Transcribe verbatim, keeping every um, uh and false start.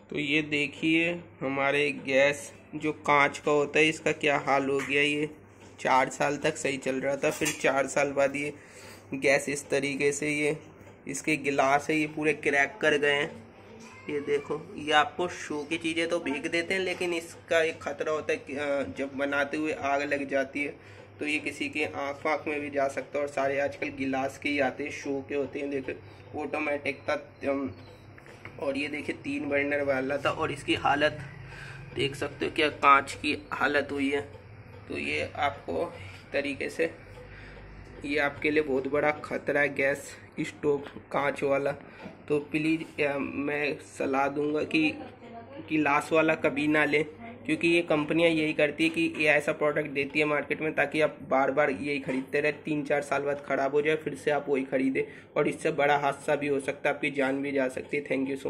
तो ये देखिए हमारे गैस जो कांच का होता है इसका क्या हाल हो गया। ये चार साल तक सही चल रहा था, फिर चार साल बाद ये गैस इस तरीके से ये इसके गिलास है ये पूरे क्रैक कर गए हैं। ये देखो, ये आपको शो की चीज़ें तो बेच देते हैं, लेकिन इसका एक खतरा होता है कि जब बनाते हुए आग लग जाती है तो ये किसी के आँख फाँख में भी जा सकता है। और सारे आजकल गिलास के ही आते हैं, शो के होते हैं। देखो ऑटोमेटिक था, और ये देखिए तीन बर्नर वाला था और इसकी हालत देख सकते हो क्या कांच की हालत हुई है। तो ये आपको तरीके से ये आपके लिए बहुत बड़ा खतरा है गैस स्टोव कांच वाला। तो प्लीज़ मैं सलाह दूंगा कि गिलास वाला कभी ना लें, क्योंकि ये कंपनियां यही करती है कि ये ऐसा प्रोडक्ट देती है मार्केट में ताकि आप बार बार यही खरीदते रहे, तीन चार साल बाद ख़राब हो जाए फिर से आप वही खरीदें और इससे बड़ा हादसा भी हो सकता है, आपकी जान भी जा सकती है। Thank you so